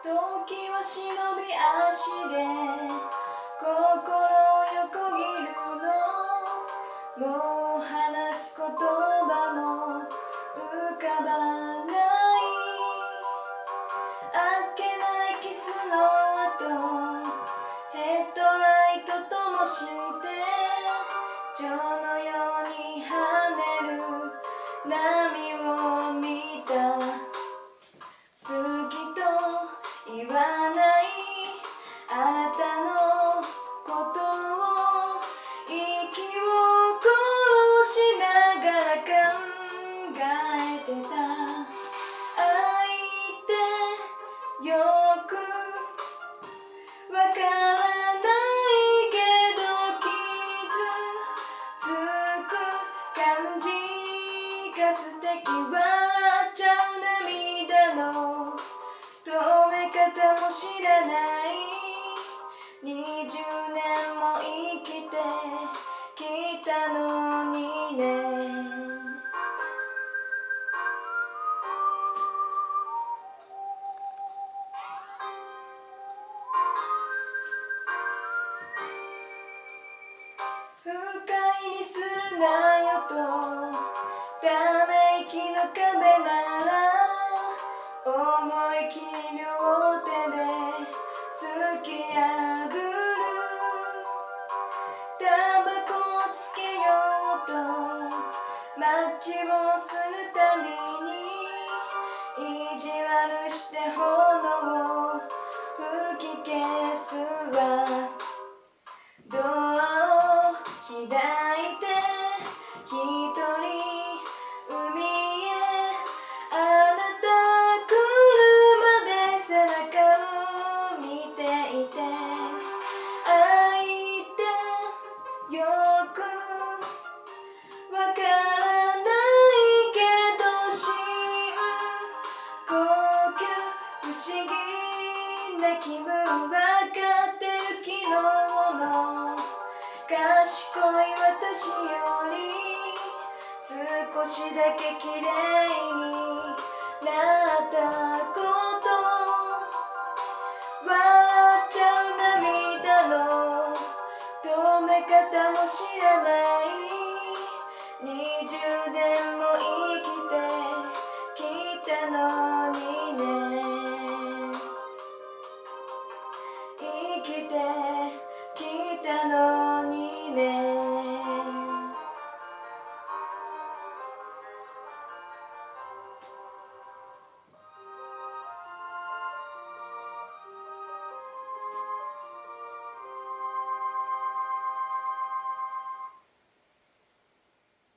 時は忍び足で心横切るの、もう話す言葉も浮かばない。あっけないキスの後、ヘッドライト灯して蝶のように跳ねる波を見た。好きと言わないあなたのことを、息を殺しながら考えてた。愛ってよくわからないけど傷つく感じが素敵。笑っちゃう涙の止め方も知らない。20年も生きてきたのにね。不快にするなよとため息の壁なら、思い切り両手で突き破る。タバコをつけようとマッチをするたびに意地悪して炎を吹き消すわ。ドアを開いて一人海へ、あなた来るまで背中を見ていて。愛ってよくわからないけど深呼吸、不思議な気分。わかってる昨日の賢い私より少しだけ綺麗になったこと、笑っちゃう涙の止め方も知らない。20年も生きてきたのにね。生きて